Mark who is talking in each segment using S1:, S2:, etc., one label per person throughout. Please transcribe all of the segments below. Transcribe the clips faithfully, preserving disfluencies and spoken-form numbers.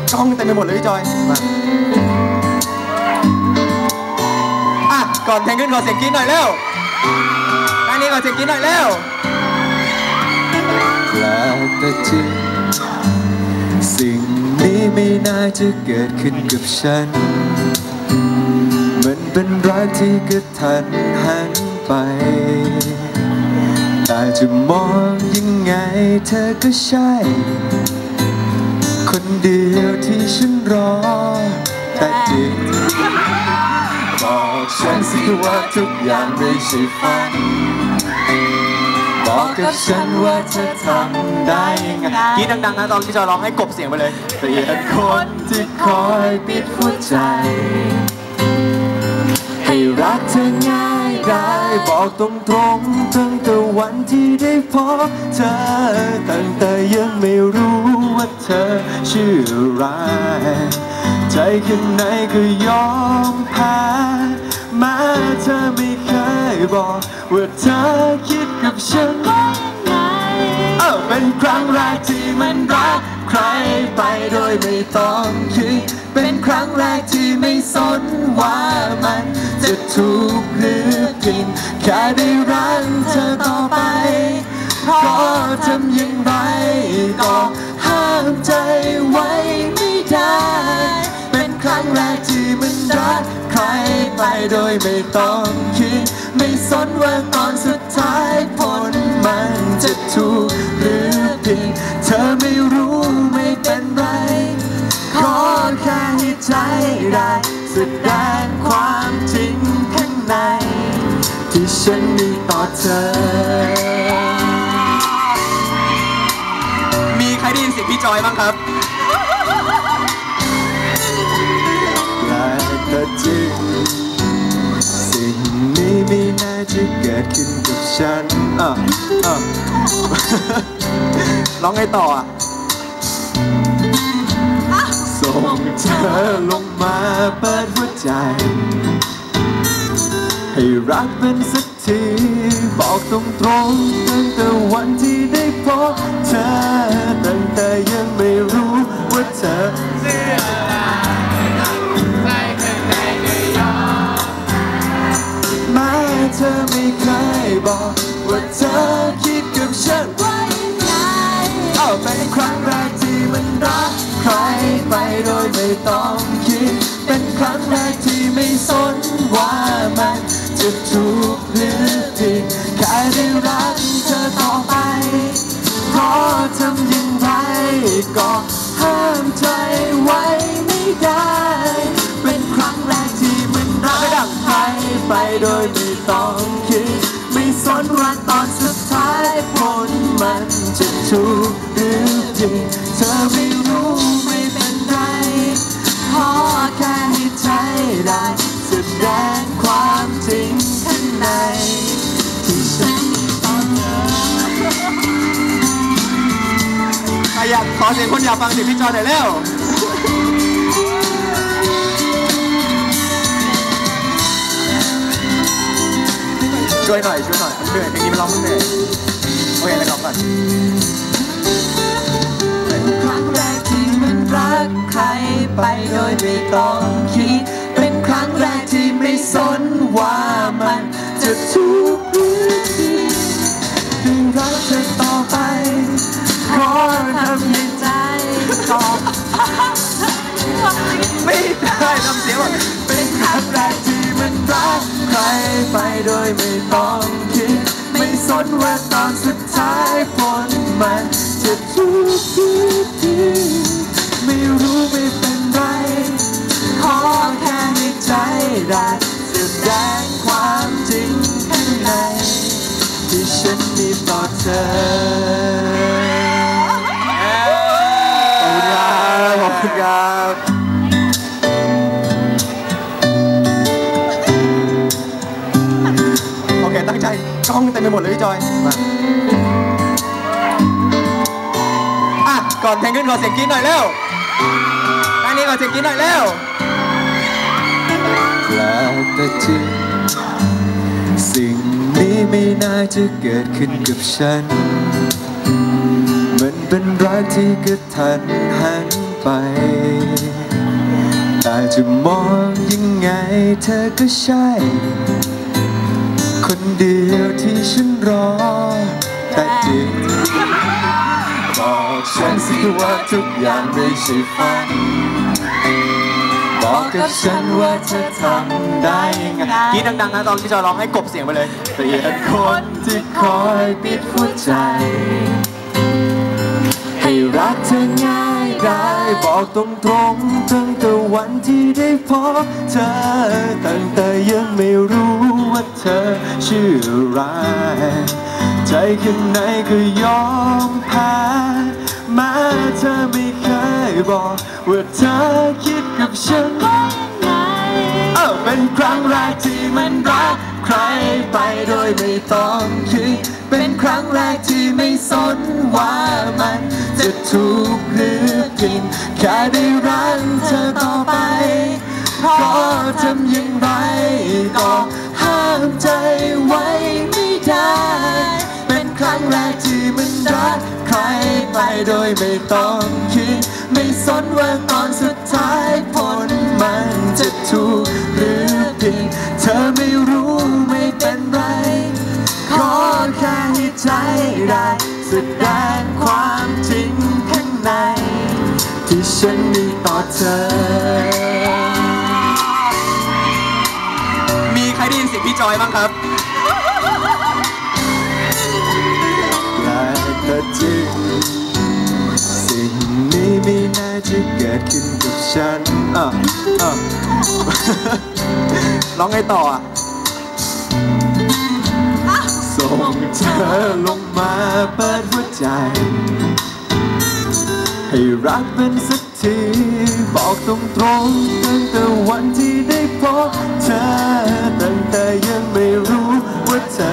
S1: กล้องเต็มไปหมดเลยพี่จอยมาอ่ะก่อนเพลงขึ้นขอเสียงกรี๊ดหน่อยเร็วอันนี้ขอเสียงกรี๊ดหน่อยเร็ว
S2: แปลกแต่จริงสิ่งนี้ไม่น่าจะเกิดขึ้นกับฉันมันเป็นรักที่กระทันหันไปแต่จะมองยังไงเธอก็ใช่คนเดียวที่ฉันรอแต่จริงบอกฉันสิว่าทุกอย่างไม่ใช่ฝันบอกกับฉันว่าเธอทำได้ยังไง
S1: กรี๊ดดังๆนะตอนพี่จอยร้องให้กบเสียงไปเลย
S2: เปลี่ยนคนที่คอยปิดหัวใจให้รักเธอง่ายได้บอกตรงๆตั้งแต่วันที่ได้พบเธอตั้งแต่ยังไม่รู้ว่าเธอชื่ออะไรใจข้างในก็ยอมแพ้แม้เธอไม่เคยบอกว่าเธอคิดกับฉันว่ายังไงเออเป็นครั้งแรกที่มันรักใครไปโดยไม่ต้องคิดเป็นครั้งแรกที่ไม่สนว่ามันจะถูกหรือผิดแค่ได้รักเธอต่อไปเพราะทำอย่างไรก็ห้ามใจไว้ไม่ได้เป็นครั้งแรกที่มันรักใครไปโดยไม่ต้องคิดไม่สนว่าตอนสุดท้ายผลมันจะถูกหรือผิดเธอไม่รู้ไม่เป็นไรขอแค่ให้ใจได้แสดงความจริงข้างในที่ฉันมีต่อเธอ
S1: มีใครได้ยินเสียงพี่จอยบ้างครับ
S2: แต่จริงสิ่งนี้ไม่น่าจะเกิดขึ้นกับฉันอ่ะอ่ะ
S1: ร้องไงต่ออ่ะ
S2: ส่งเธอลงมาเปิดหัวใจให้รักเป็นสักทีบอกตรงๆตั้งแต่วันที่ได้พบเธอตั้งแต่ยังไม่รู้ว่าเธอเสียแม้เธอไม่เคยบอกว่าเธอคิดกับฉันว่ายังไงเอาเป็นครั้งแรกที่มันรักใครไปโดยไม่ต้องคิดเป็นครั้งแรกที่ไม่สนว่ามันจะถูกหรือผิดแค่ได้รักเธอต่อไปเพราะทำอย่างไรก็ห้ามใจไว้ไม่ได้เป็นครั้งแรกที่มันรักใครไปโดยไม่ต้องคิดไม่สนว่าตอนสุดท้ายผลมันจะถูกหรือผิดเธอไม่รู้ไม่เป็นไรขอแค่ให้ใจได้แสดงความจริงข้างในที่ฉันตอนเธอ
S1: ใครอยากขอเสียงคนอยากฟังเสียงพี่จอยหน่อยเร็วช่วยหน่อยช่วยหน่อยเหนื่อยเพลงนี้มันร้องเหนื่อยโอเคนะครับก่อน
S2: เป็นครั้งแรกที่มันรักใครไปโดยไม่ต้องคิดเป็นครั้งแรกที่ไม่สนว่ามันจะถูกหรือผิดเพียงรักเธอต่อไปขอทำในใจต่อ
S1: ไม่ได้ทำเสียงว่า
S2: เป็นครั้งแรกที่มันรักใครไปโดยไม่ต้องคิดไม่สนว่าตอนสุดท้ายผลมันจะถูกหรือผิดไม่รู้ไม่เป็นไรขอแค่ให้ใจได้แสดงความจริงข้างในที่ฉันมีต่อเธอ
S1: ขอบคุณครับโอเคตั้งใจกล้องเต็มไปหมดเลยพี่จอยมาอ่ะก่อนเพลงขึ้นขอเสียงกรี๊ดหน่อยเร็วอันนี้ขอเสียงกรี๊ดหน่อยเร็ว
S2: แปลกแต่จริงสิ่งนี้ไม่น่าจะเกิดขึ้นกับฉันมันเป็นรักที่กระทันหันไปแต่จะมองยังไงเธอก็ใช่คนเดียวที่ฉันรอแต่จริงบอกฉันสิว่าทุกอย่างไม่ใช่ฝันบอกกับฉันว่าเธอทำได้ยังไง
S1: กี้ดังๆนะตอนพี่จอยร้องให้กบเสียงไปเลย
S2: เปลี่ยนคนที่คอยปิดหัวใจให้รักเธอง่ายได้บอกตรงๆตั้งแต่วันที่ได้พบเธอตั้งแต่ยังไม่รู้ว่าเธอชื่ออะไรใจข้างในก็ยอมแพ้แม้เธอไม่เคยบอกว่าเธอคิดกับฉันว่ายังไงเออเป็นครั้งแรกที่มันรักใครไปโดยไม่ต้องคิดเป็นครั้งแรกที่ไม่สนว่ามันจะถูกหรือผิดแค่ได้รักเธอต่อไปเพราะทำอย่างไรก็ห้ามใจไว้ไม่ได้เป็นครั้งแรกที่มันรักใครไปโดยไม่ต้องคิดไม่สนว่าตอนสุดท้ายผลมันจะถูกหรือผิดเธอไม่รู้ไม่เป็นไรขอแค่ให้ใจได้แสดงความจริงข้างในที่ฉันมีต่อเธอ
S1: มีใครได้ยินเสียงพี่จอยบ้างครับ
S2: และก็จริงสิ่งนี้ไม่น่าจะเกิดขึ้นกับฉันอ่ะอ่ะ
S1: ร้องไงต่ออ่ะ
S2: ส่งเธอลงมาเปิดหัวใจให้รักเป็นสักทีบอกตรงๆตั้งแต่วันที่ได้พบเธอตั้งแต่ยังไม่รู้ว่าเธอ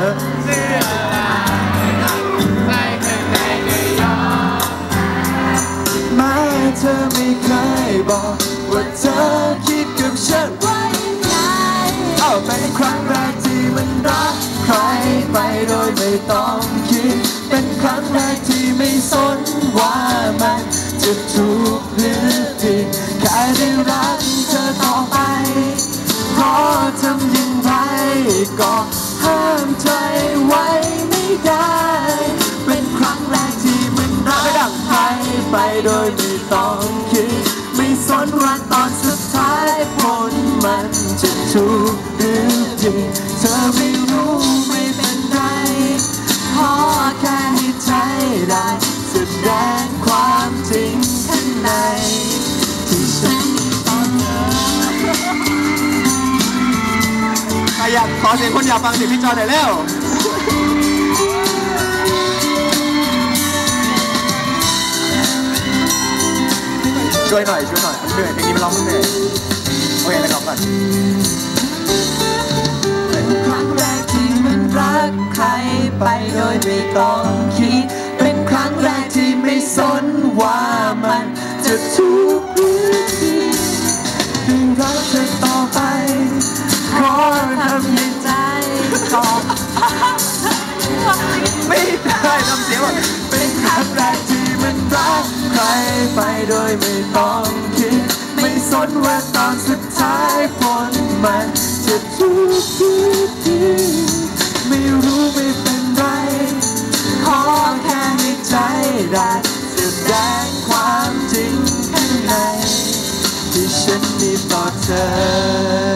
S2: แม้เธอไม่เคยบอกว่าเธอคิดกับฉันว่ายังไงเอาเป็นครั้งแรกที่มันรักใครไปโดยไม่ต้องคิดเป็นครั้งแรกที่ไม่สนว่ามันจะถูกหรือผิดแค่ได้รักเธอต่อไปเพราะทำอย่างไรก็ห้ามใจไว้ไม่ได้เป็นครั้งแรกที่มันรักใครไปโดยไม่ต้องคิดไม่สนว่าตอนสุดท้ายผลมันจะถูกหรือผิดเธอไม่รู้ไม่เป็นไรขอแค่ให้ใจได้แสดงความจริงข้างในที่ฉันมีต่อเธอ
S1: ใครอยากขอเสียงคนอยากฟังเสียงพี่จอยหน่อยเร็วช่วยหน่อยช่วยหน่อยเหนื่อยเพลงนี้มันร้องเหนื่อยโอเคนะครับก่อน
S2: เป็นครั้งแรกที่มันรักใครไปโดยไม่ต้องคิดเป็นครั้งแรกที่ไม่สนว่ามันจะถูกหรือผิดจึงรักเธอต่อไปขอทำให้ใจก็
S1: ไม่ได้ทำเสียงว่า
S2: เป็นครั้งแรกที่มันรักใครไปโดยไม่ต้องคิดไม่สนว่าตอนสุดท้ายผลมันจะถูกหรือผิดไม่รู้ไม่เป็นไรขอแค่ให้ใจได้แสดงความจริงข้างในที่ฉันมีต่อเธอ